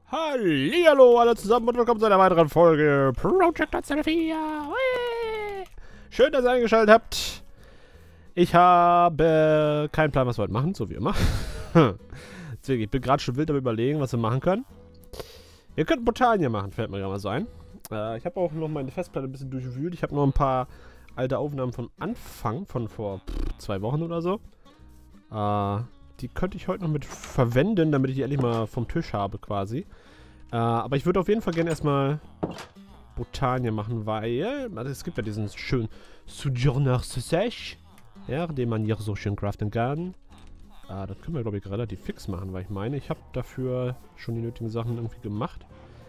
Hallihallo alle zusammen und willkommen zu einer weiteren Folge Project Hotstep 4. Schön, dass ihr eingeschaltet habt. Ich habe keinen Plan, was wir heute machen, so wie immer. Deswegen, ich bin gerade schon wild am Überlegen, was wir machen können. Wir könnten Botania machen, fällt mir gerade mal so ein. Ich habe auch noch meine Festplatte ein bisschen durchwühlt. Ich habe noch ein paar alte Aufnahmen von Anfang, von vor 2 Wochen oder so. Die könnte ich heute noch mit verwenden, damit ich die endlich mal vom Tisch habe, quasi. Aber ich würde auf jeden Fall gerne erstmal Botania machen, weil es gibt ja diesen schönen Sojourner Sèche, ja, den man hier so schön craften kann. Das können wir, glaube ich, relativ fix machen, weil ich meine, ich habe dafür schon die nötigen Sachen irgendwie gemacht.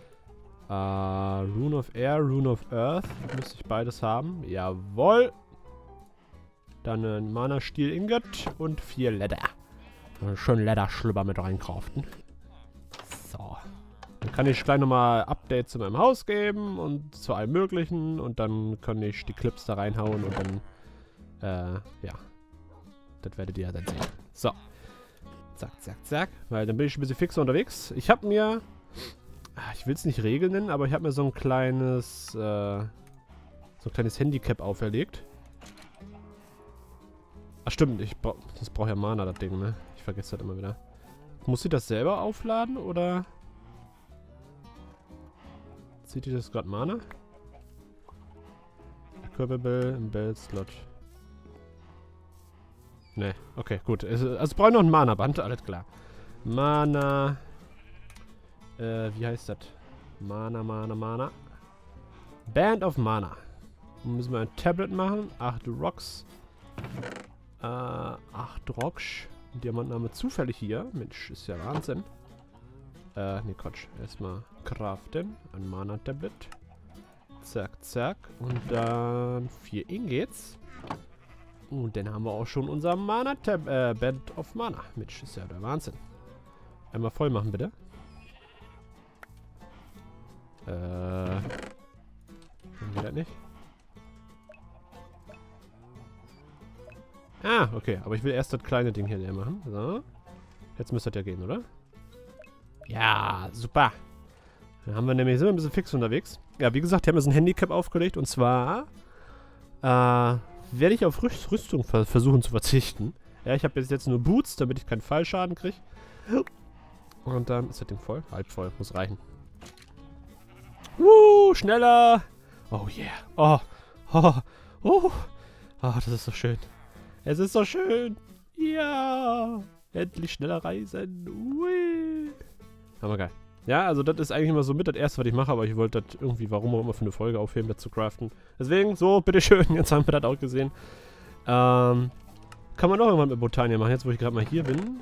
Rune of Air, Rune of Earth, müsste ich beides haben. Jawohl. Dann ein Mana-Stiel-Ingot und 4 Leder. Schön Lederschlüpper mit reinkaufen. So. Dann kann ich gleich nochmal Updates zu meinem Haus geben und zu allem möglichen. Und dann kann ich die Clips da reinhauen und dann, ja. Das werdet ihr ja dann sehen. So. Zack, zack, zack. Weil dann bin ich ein bisschen fixer unterwegs. Ich habe mir, ich will es nicht Regeln nennen, aber ich habe mir so ein kleines Handicap auferlegt. Ach stimmt, das braucht ja Mana, das Ding, ne? Ich vergesse das immer wieder. Muss sie das selber aufladen, oder? Zieht die das gerade Mana? Equipable im Bell-Slot. Ne, okay, gut. Also es braucht noch ein Mana-Band, alles klar. Mana. Wie heißt das? Mana. Band of Mana. Müssen wir ein Tablet machen. 8 Rocks. 8 Rocks. Diamantname zufällig hier. Mensch, ist ja Wahnsinn. Ne, Quatsch. Erstmal craften. Ein Mana-Tablet. Zack, zack. Und dann 4 Ingots. Und dann haben wir auch schon unser Band of Mana. Mensch, ist ja der Wahnsinn. Einmal voll machen, bitte. Geht das nicht? Ah, okay. Aber ich will erst das kleine Ding hier leer machen. So. Jetzt müsste das ja gehen, oder? Ja, super. Dann haben wir nämlich, sind wir ein bisschen fix unterwegs. Ja, wie gesagt, hier haben wir so ein Handicap aufgelegt. Und zwar werde ich auf Rüstung versuchen zu verzichten. Ja, ich habe jetzt nur Boots, damit ich keinen Fallschaden kriege. Und dann ist das Ding voll. Halb voll. Muss reichen. Schneller. Oh yeah. Oh, das ist so schön. Es ist so schön. Ja. Endlich schneller reisen. Ui. Aber geil. Ja, also das ist eigentlich immer so mit das Erste, was ich mache, aber ich wollte das irgendwie, warum auch immer, für eine Folge aufheben, das zu craften. Deswegen, so, bitteschön, jetzt haben wir das auch gesehen. Kann man auch irgendwann mit Botania machen, jetzt wo ich gerade mal hier bin.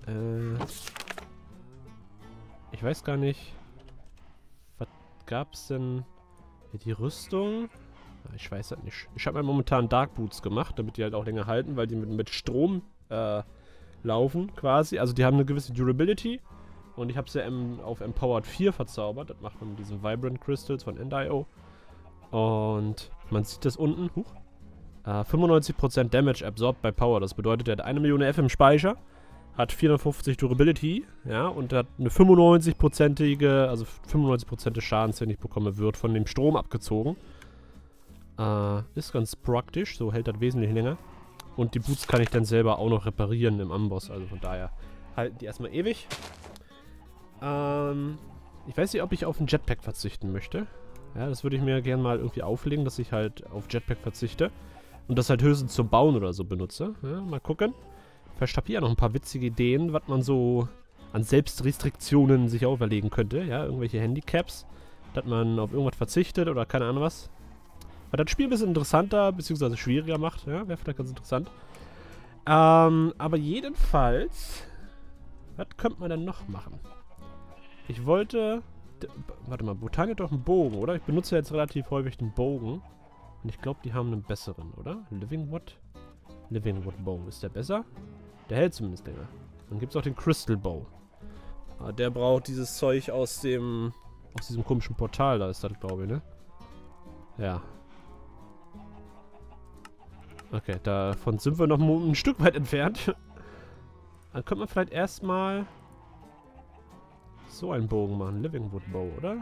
Ich weiß gar nicht. Was gab's denn? Hier die Rüstung? Ich weiß das nicht. Ich habe mir momentan Dark Boots gemacht, damit die halt auch länger halten, weil die mit Strom laufen quasi. Also die haben eine gewisse Durability. Und ich habe sie auf Empowered 4 verzaubert. Das macht man mit diesen Vibrant Crystals von End.io. Und man sieht das unten. 95% Damage absorbed bei Power. Das bedeutet, er hat 1 Million F im Speicher. Hat 450 Durability. Ja, und hat eine 95%ige, also 95% des Schadens, den ich bekomme, wird von dem Strom abgezogen. Ist ganz praktisch. So hält das wesentlich länger. Und die Boots kann ich dann selber auch noch reparieren im Amboss. Also von daher halten die erstmal ewig. Ich weiß nicht, ob ich auf ein Jetpack verzichten möchte. Ja, das würde ich mir gerne mal irgendwie auflegen, dass ich halt auf Jetpack verzichte. Und das halt höchstens zum Bauen oder so benutze. Ja, mal gucken. Vielleicht habe ich ja noch ein paar witzige Ideen, was man so an Selbstrestriktionen sich auferlegen könnte. Ja, irgendwelche Handicaps. Dass man auf irgendwas verzichtet oder keine Ahnung was. Weil das Spiel ein bisschen interessanter, beziehungsweise schwieriger macht. Ja, wäre vielleicht ganz interessant. Aber jedenfalls, was könnte man denn noch machen? Ich wollte... Warte mal, Botania hat doch einen Bogen, oder? Ich benutze jetzt relativ häufig den Bogen. Und ich glaube, die haben einen besseren, oder? Living Wood? Living Wood Bow. Ist der besser? Der hält zumindest länger. Dann gibt es auch den Crystal Bow. Der braucht dieses Zeug aus diesem komischen Portal, da ist das, glaube ich, ne? Ja. Okay, davon sind wir noch ein Stück weit entfernt. Dann könnte man vielleicht erstmal so einen Bogen machen. Living Wood Bow, oder?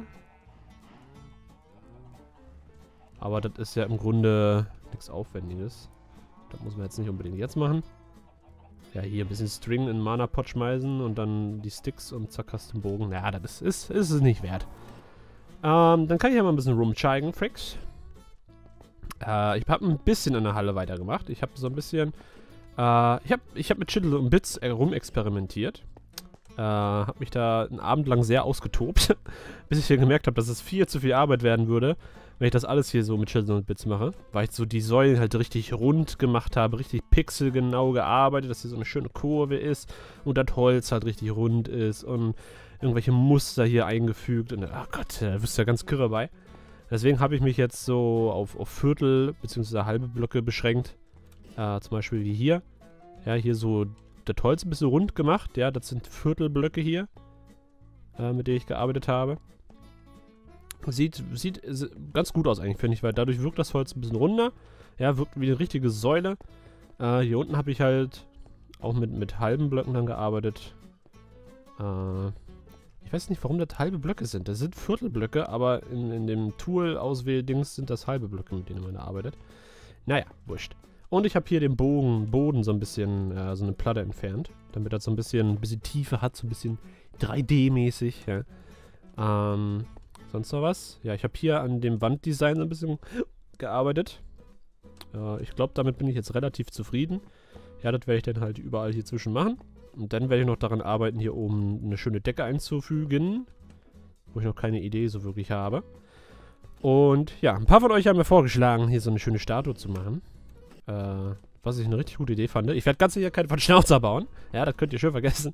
Aber das ist ja im Grunde nichts Aufwendiges. Das muss man jetzt nicht unbedingt jetzt machen. Ja, hier ein bisschen String in Mana-Pot schmeißen und dann die Sticks und zack hast du den Bogen. Ja, das ist es nicht wert. Dann kann ich ja mal ein bisschen rumzeigen, Fricks. Ich habe ein bisschen in der Halle weitergemacht. Ich habe so ein bisschen... ich hab mit Schittel und Bits rumexperimentiert. Habe mich da einen Abend lang sehr ausgetobt. Bis ich hier gemerkt habe, dass es viel zu viel Arbeit werden würde, wenn ich das alles hier so mit Schittel und Bits mache. Weil ich so die Säulen halt richtig rund gemacht habe, richtig pixelgenau gearbeitet, dass hier so eine schöne Kurve ist und das Holz halt richtig rund ist und irgendwelche Muster hier eingefügt. Und ach Gott, da wirst du ja ganz kirre bei. Deswegen habe ich mich jetzt so auf Viertel bzw. halbe Blöcke beschränkt. Zum Beispiel wie hier. Ja, hier so das Holz ein bisschen rund gemacht. Ja, das sind Viertelblöcke hier, mit denen ich gearbeitet habe. Sieht ganz gut aus eigentlich, finde ich, weil dadurch wirkt das Holz ein bisschen runder. Ja, wirkt wie eine richtige Säule. Hier unten habe ich halt auch mit halben Blöcken dann gearbeitet. Ich weiß nicht, warum das halbe Blöcke sind. Das sind Viertelblöcke, aber in dem Tool-Auswähl-Dings sind das halbe Blöcke, mit denen man arbeitet. Naja, wurscht. Und ich habe hier den Boden so ein bisschen, so eine Platte entfernt, damit das so ein bisschen Tiefe hat, so ein bisschen 3D-mäßig. Ja. Sonst noch was? Ja, ich habe hier an dem Wanddesign so ein bisschen gearbeitet. Ich glaube, damit bin ich jetzt relativ zufrieden. Ja, das werde ich dann halt überall hier zwischen machen. Und dann werde ich noch daran arbeiten, hier oben eine schöne Decke einzufügen. Wo ich noch keine Idee so wirklich habe. Und ja, ein paar von euch haben mir vorgeschlagen, hier so eine schöne Statue zu machen. Was ich eine richtig gute Idee fand. Ich werde ganz sicher keinen von Schnauzer bauen. Ja, das könnt ihr schön vergessen.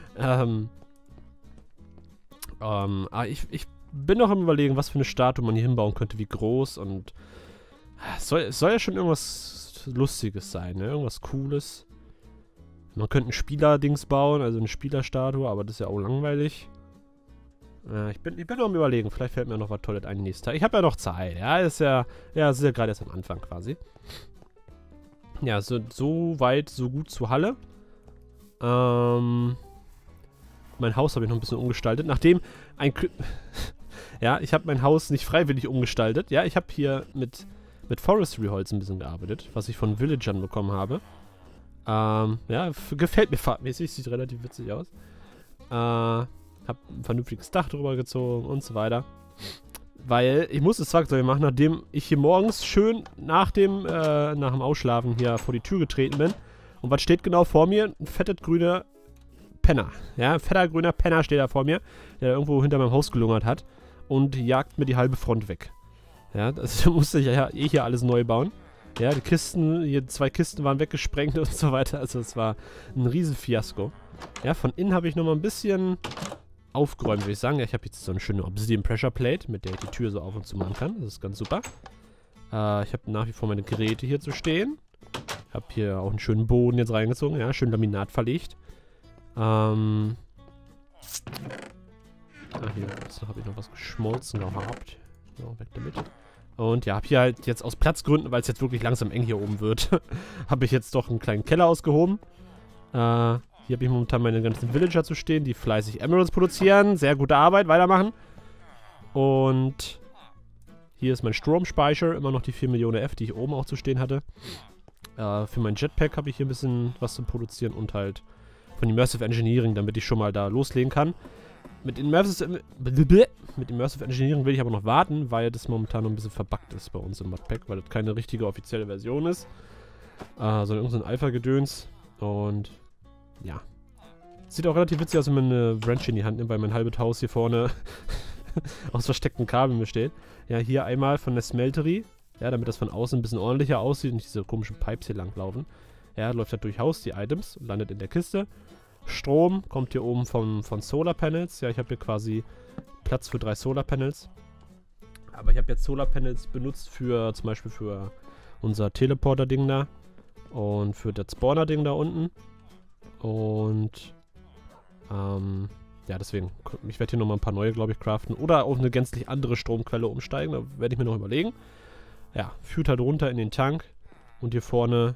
Ich bin noch am Überlegen, was für eine Statue man hier hinbauen könnte, wie groß und... Es soll ja schon irgendwas Lustiges sein, ne? Irgendwas Cooles. Man könnte ein Spieler-Dings bauen, also eine Spielerstatue, aber das ist ja auch langweilig. Ich bin noch am Überlegen, vielleicht fällt mir noch was Tolles ein nächstes Tag. Ich habe ja noch Zeit, ja, es ist ja gerade erst am Anfang quasi. Ja, so weit, so gut zur Halle. Mein Haus habe ich noch ein bisschen umgestaltet, nachdem ja, ich habe mein Haus nicht freiwillig umgestaltet. Ja, ich habe hier mit Forestry-Holz ein bisschen gearbeitet, was ich von Villagern bekommen habe. Ja, gefällt mir farbmäßig, sieht relativ witzig aus. Hab ein vernünftiges Dach drüber gezogen und so weiter. Weil ich muss es zwangsläufig machen, nachdem ich hier morgens schön nach dem Ausschlafen hier vor die Tür getreten bin. Und was steht genau vor mir? Ein fetter grüner Penner. Ja, ein fetter grüner Penner steht da vor mir, der irgendwo hinter meinem Haus gelungert hat und jagt mir die halbe Front weg. Ja, das musste ich ja hier alles neu bauen. Ja, die Kisten, hier 2 Kisten waren weggesprengt und so weiter. Also es war ein riesen Fiasko. Ja, von innen habe ich nochmal ein bisschen aufgeräumt, würde ich sagen. Ja, ich habe jetzt so eine schöne Obsidian Pressure Plate, mit der ich die Tür so auf und zu machen kann. Das ist ganz super. Ich habe nach wie vor meine Geräte hier zu stehen. Ich habe hier auch einen schönen Boden jetzt reingezogen. Ja, schön Laminat verlegt. Hier habe ich noch was geschmolzen gehabt. So, weg damit. Und ja, habe hier halt jetzt aus Platzgründen, weil es jetzt wirklich langsam eng hier oben wird, habe ich jetzt doch einen kleinen Keller ausgehoben. Hier habe ich momentan meine ganzen Villager zu stehen, die fleißig Emeralds produzieren. Sehr gute Arbeit, weitermachen. Und hier ist mein Stromspeicher, immer noch die 4 Millionen F, die ich oben auch zu stehen hatte. Für mein Jetpack habe ich hier ein bisschen was zu produzieren und halt von Immersive Engineering, damit ich schon mal da loslegen kann. Mit Immersive Engineering will ich aber noch warten, weil das momentan noch ein bisschen verbuggt ist bei uns im Modpack, weil das keine richtige offizielle Version ist, sondern irgendein Alpha-Gedöns. Und ja. Sieht auch relativ witzig aus, wenn man eine Wrench in die Hand nimmt, weil mein halbes Haus hier vorne aus versteckten Kabeln besteht. Ja, hier einmal von der Smeltery, ja, damit das von außen ein bisschen ordentlicher aussieht und diese komischen Pipes hier langlaufen. Ja, läuft da durchs die Items und landet in der Kiste. Strom kommt hier oben von Solar Panels. Ja, ich habe hier quasi Platz für 3 Solar Panels. Aber ich habe jetzt Solar Panels benutzt für zum Beispiel für unser Teleporter-Ding da und für das Spawner-Ding da unten. Und ja, deswegen, ich werde hier nochmal ein paar neue, glaube ich, craften. Oder auf eine gänzlich andere Stromquelle umsteigen. Da werde ich mir noch überlegen. Ja, führt halt runter in den Tank. Und hier vorne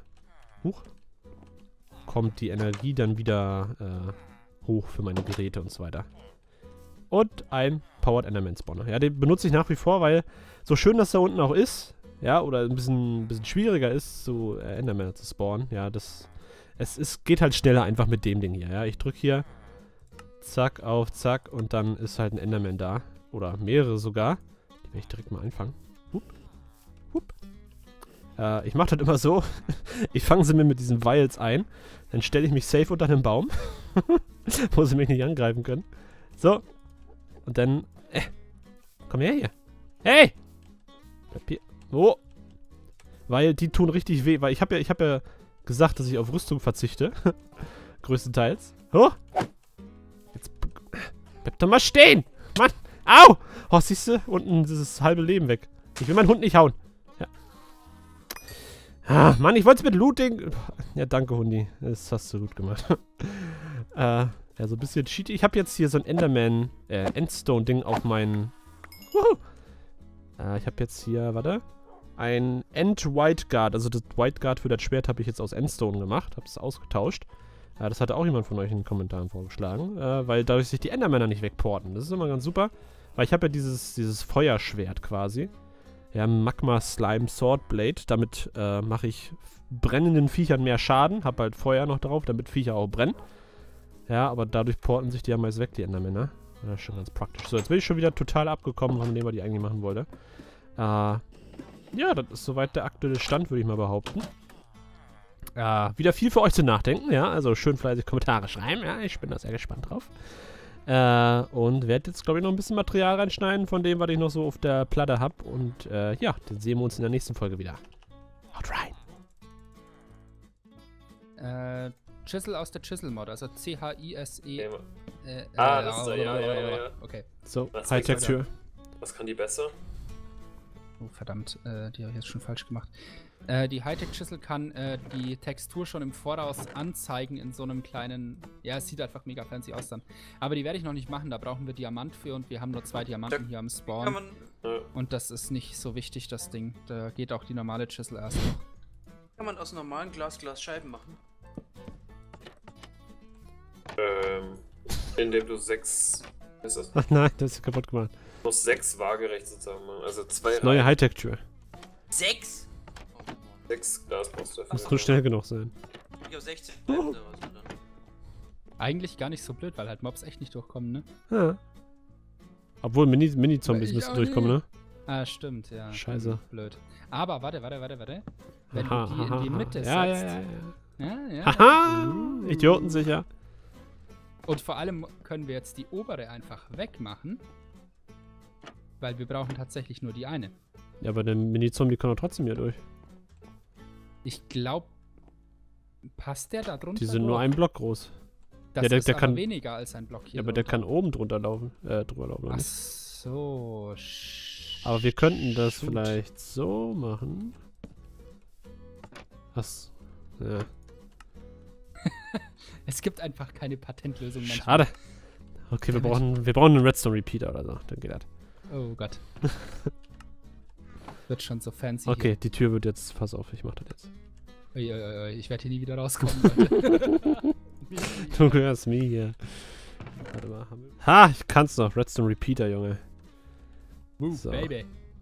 kommt die Energie dann wieder hoch für meine Geräte und so weiter. und ein Powered Enderman Spawner. Ja, den benutze ich nach wie vor, weil so schön das da unten auch ist, ja, oder ein bisschen schwieriger ist, so Enderman zu spawnen. Ja, es geht halt schneller einfach mit dem Ding hier, ja. Ich drücke hier zack auf zack und dann ist halt ein Enderman da. Oder mehrere sogar. Die werde ich direkt mal einfangen. Hup. Hup. Ich mache das immer so. Ich fange sie mir mit diesen Vials ein. Dann stelle ich mich safe unter einem Baum. Wo sie mich nicht angreifen können. So. Und dann... komm her hier. Hey! Bleib hier. Oh. Weil die tun richtig weh. Weil ich hab ja gesagt, dass ich auf Rüstung verzichte. Größtenteils. Oh! Jetzt... Bleib doch mal stehen! Mann! Au! Oh, siehst du? Unten ist das halbe Leben weg. Ich will meinen Hund nicht hauen. Ja. Ah, Mann, ich wollte es mit Looting... Ja, danke, Hundi. Das hast du gut gemacht. Ja, so ein bisschen cheaty. Ich habe jetzt hier so ein Enderman, Endstone-Ding auf meinen... ich habe jetzt hier, warte... Ein End-White Guard. Also das White Guard für das Schwert habe ich jetzt aus Endstone gemacht. Habe es ausgetauscht. Das hatte auch jemand von euch in den Kommentaren vorgeschlagen. Weil dadurch sich die Endermänner nicht wegporten. Das ist immer ganz super. Weil ich habe ja dieses Feuerschwert quasi. Ja, Magma Slime Sword Blade. Damit mache ich brennenden Viechern mehr Schaden. Habe halt Feuer noch drauf, damit Viecher auch brennen. Ja, aber dadurch porten sich die ja meist weg, die Endermänner. Das ist schon ganz praktisch. So, jetzt bin ich schon wieder total abgekommen von dem, was ich eigentlich machen wollte. Ja, das ist soweit der aktuelle Stand, würde ich mal behaupten. Wieder viel für euch zu nachdenken, ja. Also schön fleißig Kommentare schreiben, ja. Ich bin da sehr gespannt drauf. Und werde jetzt, glaube ich, noch ein bisschen Material reinschneiden von dem, was ich noch so auf der Platte habe. Und ja, dann sehen wir uns in der nächsten Folge wieder. Haut rein! Chisel aus der Chisel-Mod, also C-H-I-S-E. das ist ja. Okay. So, Hightech-Tür. Was kann die besser? Oh, verdammt, die habe ich jetzt schon falsch gemacht. Die Hightech-Chisel kann die Textur schon im Voraus anzeigen in so einem kleinen... Ja, es sieht einfach mega fancy aus dann. Aber die werde ich noch nicht machen, da brauchen wir Diamant für und wir haben nur 2 Diamanten hier am Spawn. Und das ist nicht so wichtig, das Ding. Da geht auch die normale Chisel erst noch. Kann man aus normalen Glas Scheiben machen? Indem du 6... Was ist das? Ach nein, das ist kaputt gemacht. Du musst 6 waagerecht sozusagen machen. Also 2 Neue Hightech-Tür. 6? 6 Glas brauchst du dafür. Muss nur schnell genug sein. Ich hab 16 Scheiben daraus, oder? Eigentlich gar nicht so blöd, weil halt Mobs echt nicht durchkommen, ne? Ja. Obwohl Mini-Zombies müssen durchkommen, ne? Ah, stimmt, ja. Scheiße. Blöd. Aber, warte. Wenn Aha, du die in die Mitte ja, setzt. Ja. Haha! Idioten sicher. Und vor allem können wir jetzt die obere einfach wegmachen. Weil wir brauchen tatsächlich nur die eine. Ja, aber der Mini-Zombie kann doch trotzdem hier durch. Ich glaube, passt der da drunter? Die sind nur einen Block groß. Das ja, der ist aber kann weniger als ein Block hier. Ja, aber der kann oben drüber laufen. Ach so. Aber wir könnten das vielleicht so machen. Was? Ja. Es gibt einfach keine Patentlösung. Schade. Okay, wir brauchen einen Redstone Repeater oder so. Dann geht das. Oh Gott. Wird schon so fancy. Okay, die Tür wird jetzt... Pass auf, ich mach das jetzt. Ich werde hier nie wieder rauskommen, Leute. Du gehörst mir hier. Warte mal. Ha, ich kann's noch. Redstone Repeater, Junge. Move, so. baby.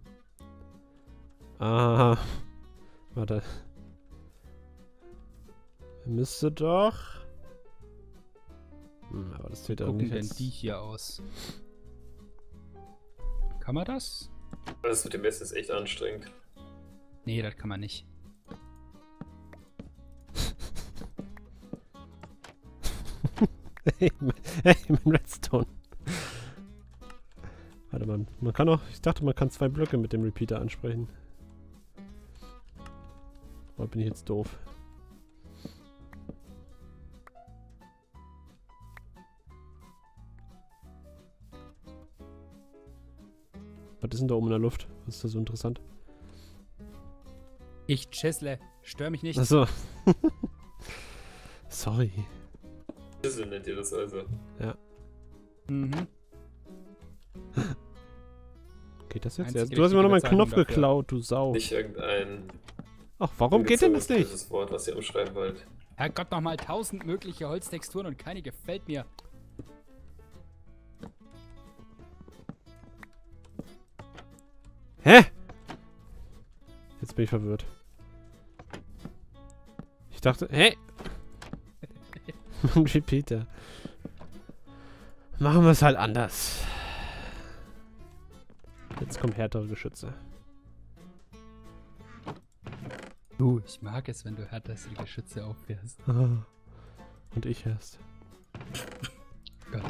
Ah. Warte. Müsste doch... aber das sieht irgendwie denn die hier aus? Kann man das? Das mit dem Essen ist echt anstrengend. Nee, das kann man nicht. Hey, mein Redstone. Warte mal, man kann auch... Ich dachte, man kann 2 Blöcke mit dem Repeater ansprechen. Oder bin ich jetzt doof? Was ist denn da oben in der Luft? Was ist da so interessant? Ich chisle. Stör mich nicht. Achso. Sorry. Chisel nennt ihr das also? Ja. Mhm. Geht das jetzt? Einzige Du hast mir noch meinen richtige Knopf Bezeichnung geklaut, du Sau. Nicht irgendein... Ach, warum geht denn das nicht? Das Wort, was ihr umschreiben wollt. Herrgott, nochmal 1000 mögliche Holztexturen und keine gefällt mir. Hä? Jetzt bin ich verwirrt. Ich dachte, hä? Mann, Peter. Machen wir es halt anders. Jetzt kommen härtere Geschütze. Ich mag es, wenn du härtere Geschütze aufwärst. Und ich erst. Gott.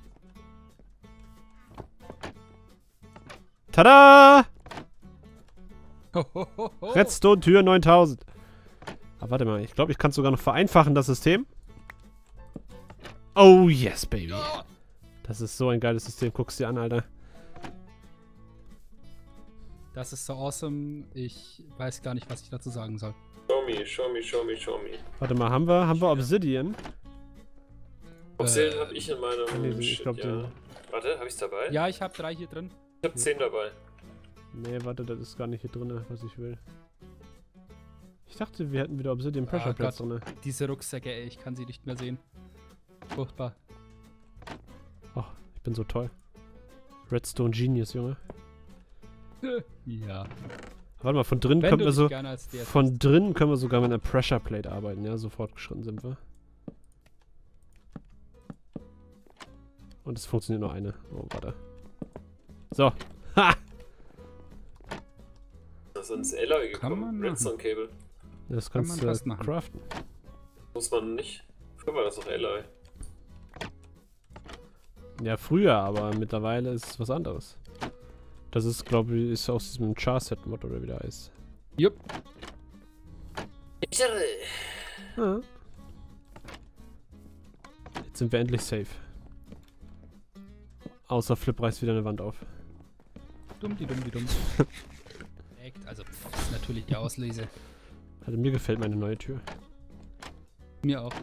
Tada! Hohoho. Redstone Tür 9000. Aber warte mal, ich glaube, ich kann es sogar noch vereinfachen, das System. Oh yes, baby. Das ist so ein geiles System. Guck's dir an, Alter. Das ist so awesome. Ich weiß gar nicht, was ich dazu sagen soll. Show me. Warte mal, haben wir Obsidian? Obsidian habe ich in meinem Nee, ich glaub, ja. Warte, habe ich's dabei? Ja, ich habe 3 hier drin. Ich habe 10 dabei. Nee, warte, das ist gar nicht hier drin, was ich will. Ich dachte, wir hätten wieder Obsidian Pressure Plates drin. Diese Rucksäcke, ey, ich kann sie nicht mehr sehen. Furchtbar. Ach, ich bin so toll. Redstone Genius, Junge. Ja. Warte mal, von drinnen Wenn können du wir dich so. gerne als DS Von drinnen können wir sogar mit einer Pressure Plate arbeiten, ja? So fortgeschritten sind wir. Und es funktioniert nur eine. Oh, warte. So. Ha! Das ist ins Alloy Kann man gekommen. machen. Redstone Cable. Das Kann kannst man du fast machen. craften. Muss man nicht. Früher war das doch Alloy. Ja, früher, aber mittlerweile ist es was anderes. Das ist, glaube ich, ist aus diesem Char-Set-Mod oder wie der heißt. Jupp. Ja. Jetzt sind wir endlich safe. Außer Flip reißt wieder eine Wand auf. Dumm. Echt, also das ist natürlich die Auslese. Also mir gefällt meine neue Tür. Mir auch.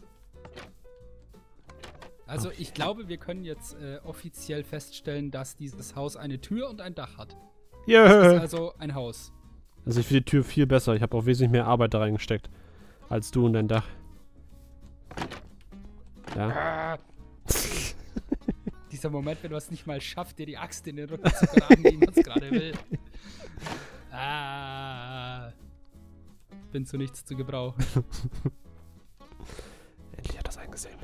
Also ich glaube, wir können jetzt offiziell feststellen, dass dieses Haus eine Tür und ein Dach hat. Das ist Yeah! also ein Haus. Also ich finde die Tür viel besser. Ich habe auch wesentlich mehr Arbeit da reingesteckt. Als du und dein Dach. Ja. Dieser Moment, wenn du es nicht mal schafft, dir die Axt in den Rücken zu graben, wie man es gerade will. Bin zu nichts zu gebrauchen. Endlich hat das eingesehen.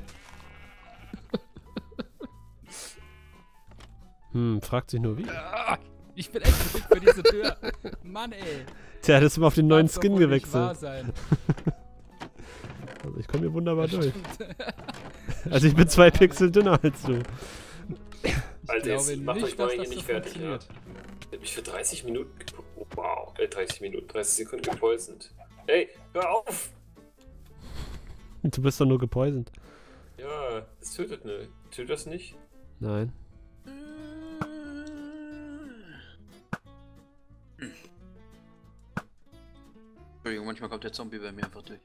Fragt sich nur wie. Ich bin echt fit für diese Tür. Mann, ey. Tja, das ist immer auf den neuen Kann's doch Skin wohl nicht wahr gewechselt. sein. Also ich komme hier wunderbar durch. Stimmt. Also ich bin 2 Pixel dünner als du. Alter, jetzt glaube macht nicht, euch mal dass hier das nicht so fertig, ja. funktioniert. Ich hab mich für 30 Minuten wow, 30 Sekunden gepoisoned. Ey, hör auf! Du bist doch nur gepoisoned. Ja, das tötet ne. Tötet das nicht? Nein. Entschuldigung, manchmal kommt der Zombie bei mir einfach durch.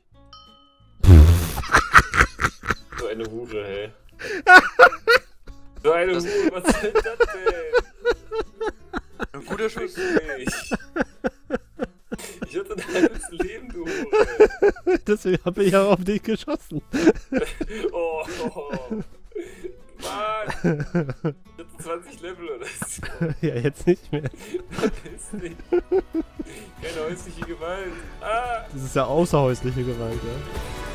So eine Hure, hey. So eine Hure, was ist das denn? Ein guter Schuss. Ich hatte ein halbes Leben, du Hure. Deswegen habe ich ja auf dich geschossen. Oh. Mann! Ich hatte 20 Level oder so. Ja, jetzt nicht mehr. Das ist nicht. Keine häusliche Gewalt. Ah! Das ist ja außerhäusliche Gewalt, ja.